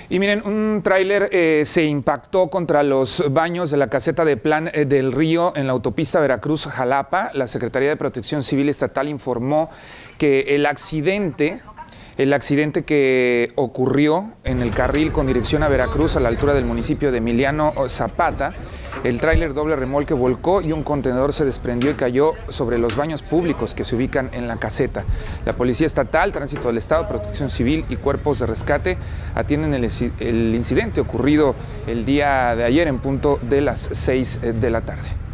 Y miren, un tráiler se impactó contra los baños de la caseta de Plan del Río en la autopista Veracruz-Jalapa. La Secretaría de Protección Civil Estatal informó que el accidente que ocurrió en el carril con dirección a Veracruz a la altura del municipio de Emiliano Zapata, el tráiler doble remolque volcó y un contenedor se desprendió y cayó sobre los baños públicos que se ubican en la caseta. La Policía Estatal, Tránsito del Estado, Protección Civil y cuerpos de rescate atienden el incidente ocurrido el día de ayer en punto de las 6 de la tarde.